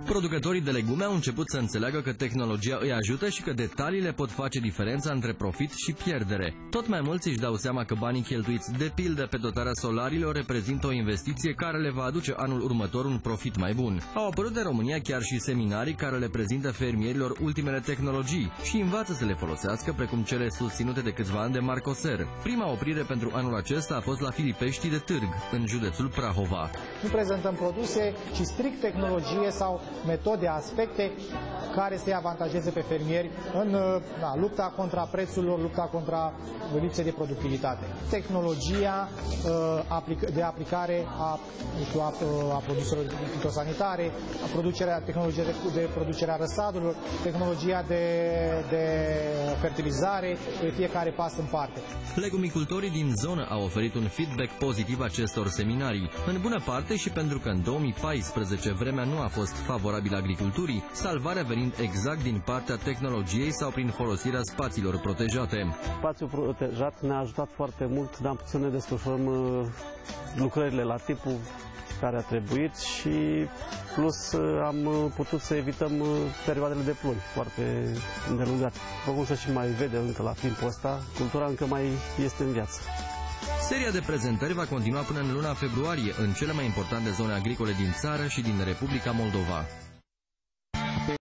Producătorii de legume au început să înțeleagă că tehnologia îi ajută și că detaliile pot face diferența între profit și pierdere. Tot mai mulți își dau seama că banii cheltuiți de pildă pe dotarea solarilor reprezintă o investiție care le va aduce anul următor un profit mai bun. Au apărut în România chiar și seminarii care le prezintă fermierilor ultimele tehnologii și învață să le folosească, precum cele susținute de câțiva ani de Marcoser. Prima oprire pentru anul acesta a fost la Filipești de Târg, în județul Prahova. Nu prezentăm produse, ci strict tehnologie sau metode, aspecte care să-i avantajeze pe fermieri în lupta contra prețurilor, lupta contra lipsei de productivitate. Tehnologia de aplicare a produselor fitosanitare, tehnologia de producere a răsadurilor, tehnologia de fertilizare, pe fiecare pas în parte. Legumicultorii din zonă au oferit un feedback pozitiv acestor seminarii, în bună parte și pentru că în 2014 vremea nu a fost favorabilă agriculturii, salvarea venind exact din partea tehnologiei sau prin folosirea spațiilor protejate. Spațiul protejat ne-a ajutat foarte mult, dar am putut să ne desfășurăm lucrările la timpul care a trebuit și plus am putut să evităm perioadele de ploi foarte îndelungate. După cum se și mai vede încă la timpul ăsta, cultura încă mai este în viață. Seria de prezentări va continua până în luna februarie în cele mai importante zone agricole din țară și din Republica Moldova.